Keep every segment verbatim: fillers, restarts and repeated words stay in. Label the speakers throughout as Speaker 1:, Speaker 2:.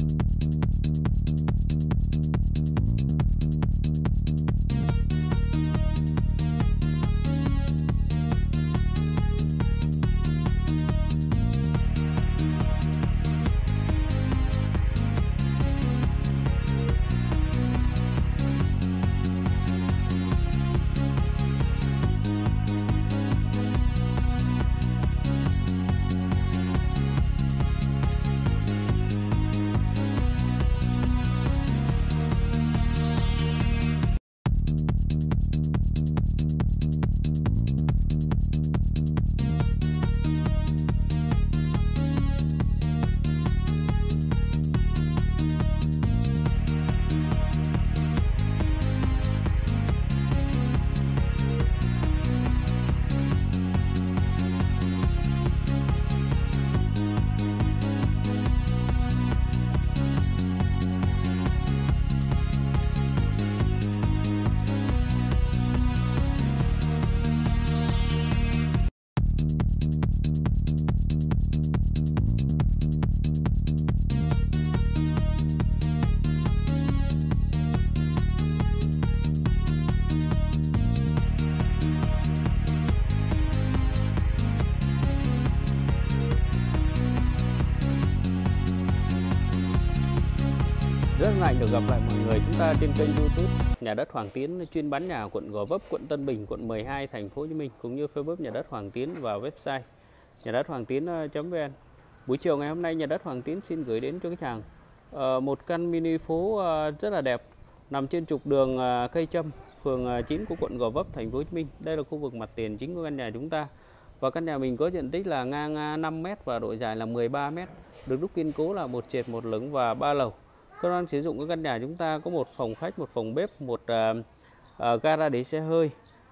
Speaker 1: Rất hân hạnh được gặp lại mọi người chúng ta trên kênh YouTube Nhà đất Hoàng Tiến, chuyên bán nhà quận Gò Vấp, quận Tân Bình, quận mười hai, thành phố Hồ Chí Minh, cũng như Facebook Nhà đất Hoàng Tiến và website nhà đất hoàng tiến chấm vn. Buổi chiều ngày hôm nay, Nhà đất Hoàng Tiến xin gửi đến cho khách hàng uh, một căn mini phố uh, rất là đẹp, nằm trên trục đường uh, Cây Trâm, phường uh, chín của quận Gò Vấp, thành phố Hồ Chí Minh. Đây là khu vực mặt tiền chính của căn nhà chúng ta. Và căn nhà mình có diện tích là ngang năm mét và độ dài là mười ba mét, được đúc kiên cố là một trệt, một lửng và ba lầu. Cơ quan sử dụng của căn nhà chúng ta có một phòng khách, một phòng bếp, một uh, uh, gara để xe hơi,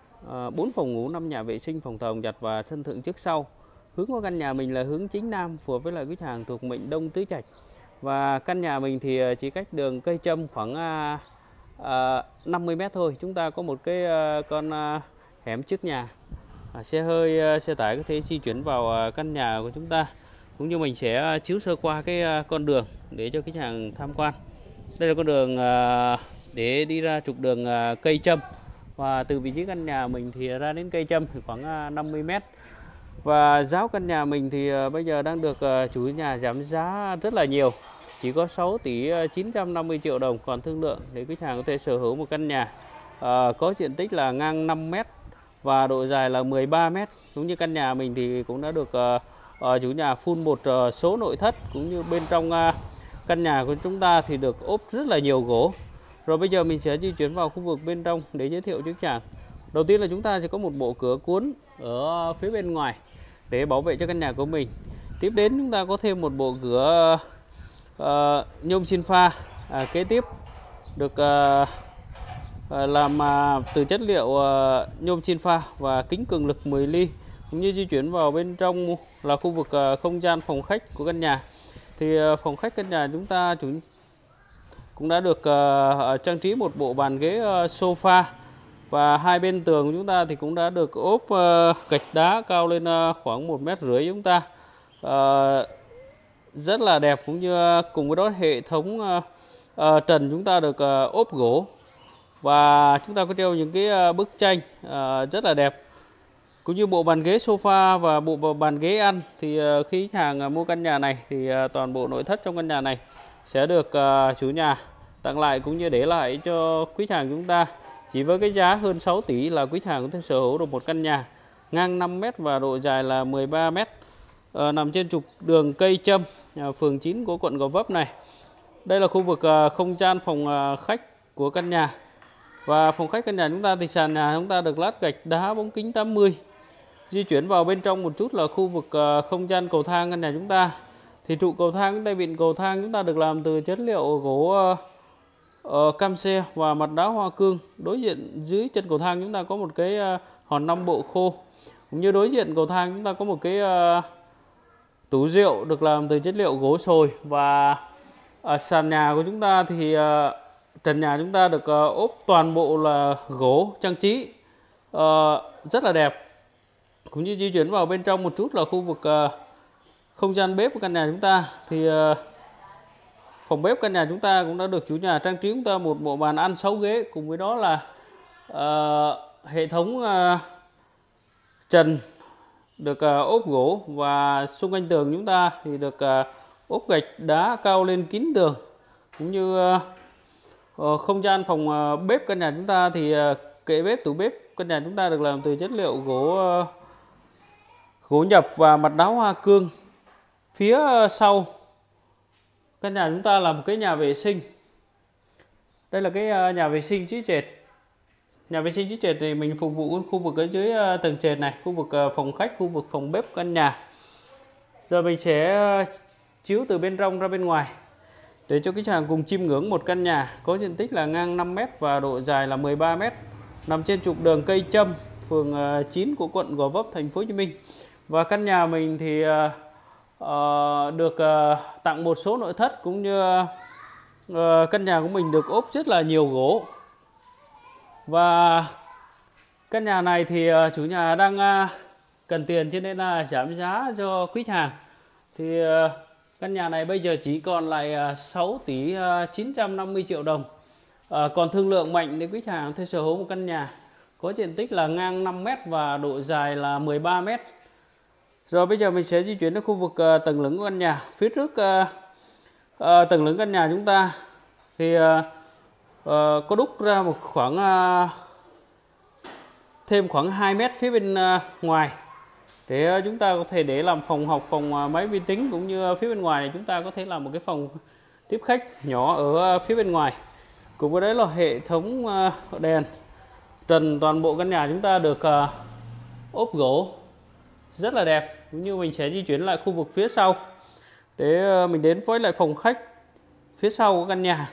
Speaker 1: bốn uh, phòng ngủ, năm nhà vệ sinh, phòng thờ giặt và sân thượng trước sau. Hướng của căn nhà mình là hướng chính nam, phù hợp với lại khách hàng thuộc mệnh Đông Tứ Trạch. Và căn nhà mình thì chỉ cách đường Cây Trâm khoảng uh, uh, năm mươi mét thôi. Chúng ta có một cái uh, con uh, hẻm trước nhà, uh, xe hơi, uh, xe tải có thể di chuyển vào uh, căn nhà của chúng ta. Cũng như mình sẽ chiếu sơ qua cái uh, con đường để cho khách hàng tham quan. Đây là con đường uh, để đi ra trục đường uh, Cây Trâm. Và từ vị trí căn nhà mình thì ra đến Cây Trâm thì khoảng uh, năm mươi mét. Và giá căn nhà mình thì uh, bây giờ đang được uh, chủ nhà giảm giá rất là nhiều, chỉ có sáu tỷ chín trăm năm mươi triệu đồng, còn thương lượng để khách hàng có thể sở hữu một căn nhà uh, có diện tích là ngang năm mét và độ dài là mười ba mét. Cũng như căn nhà mình thì cũng đã được uh, uh, chủ nhà phun một uh, số nội thất, cũng như bên trong uh, căn nhà của chúng ta thì được ốp rất là nhiều gỗ. Rồi bây giờ mình sẽ di chuyển vào khu vực bên trong để giới thiệu cho khách hàng. Đầu tiên là chúng ta sẽ có một bộ cửa cuốn ở phía bên ngoài để bảo vệ cho căn nhà của mình. Tiếp đến chúng ta có thêm một bộ cửa uh, nhôm xin pha à, kế tiếp được uh, uh, làm uh, từ chất liệu uh, nhôm xin pha và kính cường lực mười ly. Cũng như di chuyển vào bên trong là khu vực uh, không gian phòng khách của căn nhà. Thì uh, phòng khách căn nhà chúng ta chúng cũng đã được uh, trang trí một bộ bàn ghế uh, sofa. Và hai bên tường của chúng ta thì cũng đã được ốp uh, gạch đá cao lên uh, khoảng một mét rưỡi chúng ta. Uh, rất là đẹp, cũng như uh, cùng với đó hệ thống uh, uh, trần chúng ta được uh, ốp gỗ. Và chúng ta có treo những cái uh, bức tranh uh, rất là đẹp. Cũng như bộ bàn ghế sofa và bộ bàn ghế ăn thì uh, khi khách hàng uh, mua căn nhà này thì uh, toàn bộ nội thất trong căn nhà này sẽ được uh, chủ nhà tặng lại, cũng như để lại cho khách hàng chúng ta. Chỉ với cái giá hơn sáu tỷ là quý khách hàng có thể sở hữu được một căn nhà ngang năm mét và độ dài là mười ba mét, à, nằm trên trục đường Cây Trâm, à, phường chín của quận Gò Vấp này. Đây là khu vực à, không gian phòng à, khách của căn nhà. Và phòng khách căn nhà chúng ta thì sàn nhà chúng ta được lát gạch đá bóng kính tám mươi. Di chuyển vào bên trong một chút là khu vực à, không gian cầu thang căn nhà chúng ta. Thì trụ cầu thang, tay vịn cầu thang chúng ta được làm từ chất liệu gỗ à, Uh, cam xe và mặt đá hoa cương. Đối diện dưới chân cầu thang chúng ta có một cái uh, hòn năm bộ khô. Cũng như đối diện cầu thang chúng ta có một cái uh, tủ rượu được làm từ chất liệu gỗ sồi. Và uh, sàn nhà của chúng ta thì uh, trần nhà chúng ta được uh, ốp toàn bộ là gỗ trang trí, uh, rất là đẹp. Cũng như di chuyển vào bên trong một chút là khu vực uh, không gian bếp của căn nhà chúng ta thì uh, phòng bếp căn nhà chúng ta cũng đã được chủ nhà trang trí chúng ta một bộ bàn ăn sáu ghế, cùng với đó là uh, hệ thống uh, trần được uh, ốp gỗ, và xung quanh tường chúng ta thì được uh, ốp gạch đá cao lên kín tường, cũng như uh, uh, không gian phòng uh, bếp căn nhà chúng ta thì uh, kệ bếp, tủ bếp căn nhà chúng ta được làm từ chất liệu gỗ uh, gỗ nhập và mặt đá hoa cương. Phía uh, sau căn nhà chúng ta là một cái nhà vệ sinh. Đây là cái uh, nhà vệ sinh chữ trệt. Nhà vệ sinh chữ trệt thì mình phục vụ khu vực ở dưới uh, tầng trệt này, khu vực uh, phòng khách, khu vực phòng bếp căn nhà. Giờ mình sẽ uh, chiếu từ bên trong ra bên ngoài để cho khách hàng cùng chiêm ngưỡng một căn nhà có diện tích là ngang năm mét và độ dài là mười ba mét, nằm trên trục đường Cây Trâm, phường uh, chín của quận Gò Vấp, thành phố Hồ Chí Minh. Và căn nhà mình thì uh, uh, được uh, tặng một số nội thất, cũng như uh, căn nhà của mình được ốp rất là nhiều gỗ. Và căn nhà này thì uh, chủ nhà đang uh, cần tiền, cho nên là giảm giá cho quý khách hàng. Thì uh, căn nhà này bây giờ chỉ còn lại uh, sáu tỷ chín trăm năm mươi triệu đồng. uh, Còn thương lượng mạnh để quý khách hàng thuê sở hữu một căn nhà có diện tích là ngang năm mét và độ dài là mười ba mét. Rồi bây giờ mình sẽ di chuyển đến khu vực uh, tầng lửng của căn nhà. Phía trước uh, uh, tầng lửng căn nhà chúng ta thì uh, uh, có đúc ra một khoảng uh, thêm khoảng hai mét phía bên uh, ngoài để uh, chúng ta có thể để làm phòng học, phòng uh, máy vi tính, cũng như uh, phía bên ngoài này chúng ta có thể làm một cái phòng tiếp khách nhỏ ở uh, phía bên ngoài. Cùng với đấy là hệ thống uh, đèn trần, toàn bộ căn nhà chúng ta được uh, ốp gỗ rất là đẹp. Cũng như mình sẽ di chuyển lại khu vực phía sau để uh, mình đến với lại phòng khách phía sau của căn nhà.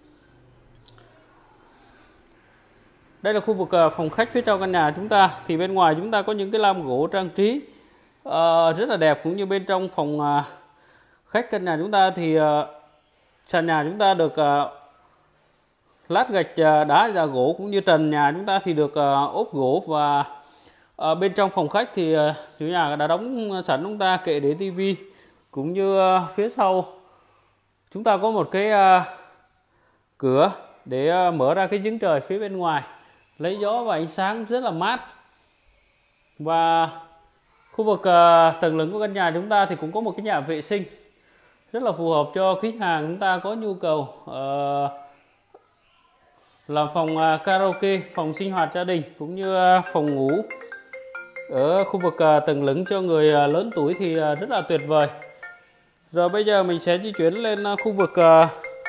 Speaker 1: Đây là khu vực uh, phòng khách phía trong căn nhà chúng ta. Thì bên ngoài chúng ta có những cái lam gỗ trang trí uh, rất là đẹp. Cũng như bên trong phòng uh, khách căn nhà chúng ta thì uh, sàn nhà chúng ta được uh, lát gạch uh, đá và gỗ, cũng như trần nhà chúng ta thì được uh, ốp gỗ. Và uh, bên trong phòng khách thì uh, chủ nhà đã đóng sẵn chúng ta kệ để tivi, cũng như uh, phía sau chúng ta có một cái uh, cửa để uh, mở ra cái giếng trời phía bên ngoài, lấy gió và ánh sáng rất là mát. Và khu vực uh, tầng lửng của căn nhà chúng ta thì cũng có một cái nhà vệ sinh rất là phù hợp cho khách hàng chúng ta có nhu cầu uh, làm phòng uh, karaoke, phòng sinh hoạt gia đình, cũng như uh, phòng ngủ ở khu vực uh, tầng lửng cho người uh, lớn tuổi thì uh, rất là tuyệt vời. Rồi bây giờ mình sẽ di chuyển lên uh, khu vực uh,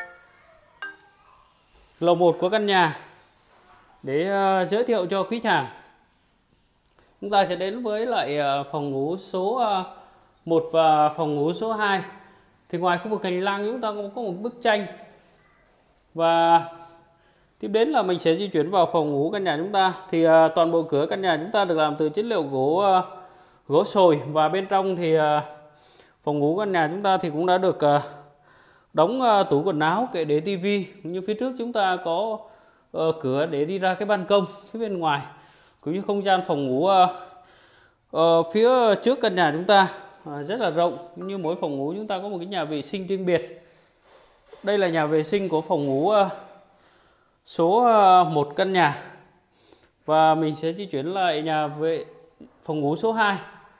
Speaker 1: lầu một của căn nhà để uh, giới thiệu cho quý khách hàng. Chúng ta sẽ đến với lại uh, phòng ngủ số uh, một và phòng ngủ số hai. Thì ngoài khu vực hành lang chúng ta cũng có một bức tranh. Và tiếp đến là mình sẽ di chuyển vào phòng ngủ căn nhà chúng ta. Thì uh, toàn bộ cửa căn nhà chúng ta được làm từ chất liệu gỗ uh, gỗ sồi. Và bên trong thì uh, phòng ngủ căn nhà chúng ta thì cũng đã được uh, đóng uh, tủ quần áo, kệ để tivi, cũng như phía trước chúng ta có uh, cửa để đi ra cái ban công phía bên ngoài, cũng như không gian phòng ngủ uh, uh, phía trước căn nhà chúng ta uh, rất là rộng. Cũng như mỗi phòng ngủ chúng ta có một cái nhà vệ sinh riêng biệt. Đây là nhà vệ sinh của phòng ngủ uh, số uh, một căn nhà. Và mình sẽ di chuyển lại nhà vệ phòng ngủ số hai.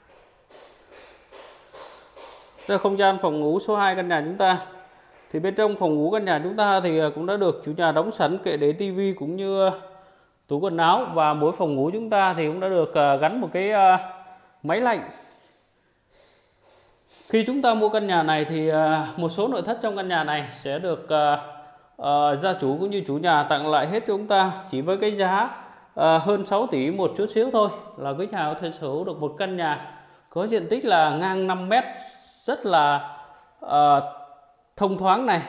Speaker 1: Đây là không gian phòng ngủ số hai căn nhà chúng ta. Thì bên trong phòng ngủ căn nhà chúng ta thì cũng đã được chủ nhà đóng sẵn kệ để tivi, cũng như tủ quần áo. Và mỗi phòng ngủ chúng ta thì cũng đã được gắn một cái máy lạnh. Khi chúng ta mua căn nhà này thì một số nội thất trong căn nhà này sẽ được gia chủ cũng như chủ nhà tặng lại hết cho chúng ta, chỉ với cái giá hơn sáu tỷ một chút xíu thôi là quý khách hàng có thể sở hữu được một căn nhà có diện tích là ngang năm mét, rất là uh, thông thoáng này.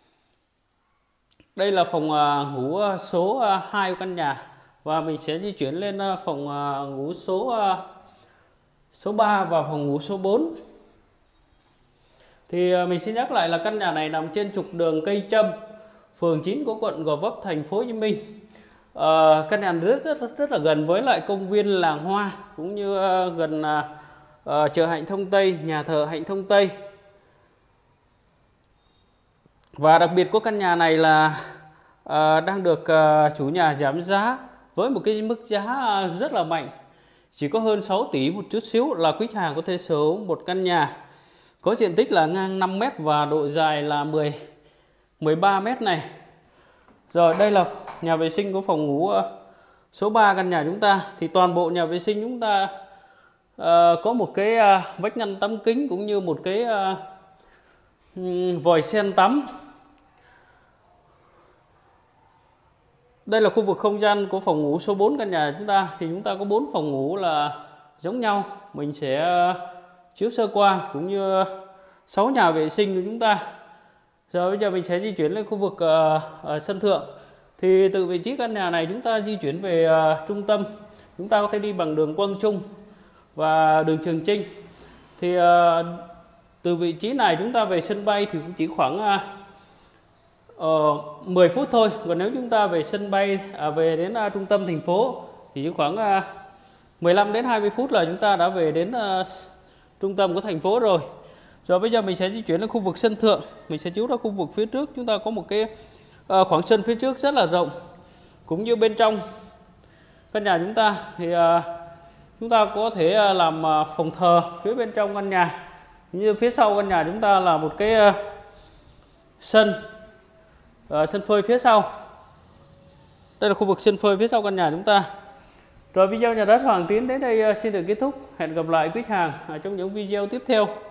Speaker 1: Đây là phòng uh, ngủ số uh, hai của căn nhà. Và mình sẽ di chuyển lên uh, phòng uh, ngủ số uh, số ba và phòng ngủ số bốn. Thì uh, mình xin nhắc lại là căn nhà này nằm trên trục đường Cây Trâm, phường chín của quận Gò Vấp, thành phố Hồ Chí Minh. Uh, căn nhà rất, rất rất là gần với lại công viên Làng Hoa, cũng như uh, gần uh, uh, chợ Hạnh Thông Tây, nhà thờ Hạnh Thông Tây. Và đặc biệt của căn nhà này là à, đang được à, chủ nhà giảm giá với một cái mức giá rất là mạnh, chỉ có hơn sáu tỷ một chút xíu là quý khách hàng có thể sở hữu một căn nhà có diện tích là ngang năm mét và độ dài là mười, mười ba mét này. Rồi đây là nhà vệ sinh của phòng ngủ số ba căn nhà chúng ta. Thì toàn bộ nhà vệ sinh chúng ta uh, có một cái uh, vách ngăn tắm kính cũng như một cái uh, vòi sen tắm. Đây là khu vực không gian của phòng ngủ số bốn căn nhà chúng ta. Thì chúng ta có bốn phòng ngủ là giống nhau. Mình sẽ uh, chiếu sơ qua cũng như sáu nhà vệ sinh của chúng ta. Rồi bây giờ mình sẽ di chuyển lên khu vực uh, uh, sân thượng. Thì từ vị trí căn nhà này chúng ta di chuyển về uh, trung tâm. Chúng ta có thể đi bằng đường Quang Trung và đường Trường Chinh. Thì uh, từ vị trí này chúng ta về sân bay thì cũng chỉ khoảng uh, uh, mười phút thôi. Còn nếu chúng ta về sân bay uh, về đến uh, trung tâm thành phố thì chỉ khoảng uh, mười lăm đến hai mươi phút là chúng ta đã về đến uh, trung tâm của thành phố rồi. Rồi bây giờ mình sẽ di chuyển đến khu vực sân thượng. Mình sẽ chiếu ra khu vực phía trước. Chúng ta có một cái uh, khoảng sân phía trước rất là rộng. Cũng như bên trong căn nhà chúng ta thì uh, chúng ta có thể uh, làm uh, phòng thờ phía bên trong căn nhà. Như phía sau căn nhà chúng ta là một cái uh, sân uh, sân phơi phía sau. Đây là khu vực sân phơi phía sau căn nhà chúng ta. Rồi video nhà đất Hoàng Tiến đến đây uh, xin được kết thúc. Hẹn gặp lại quý khách hàng uh, trong những video tiếp theo.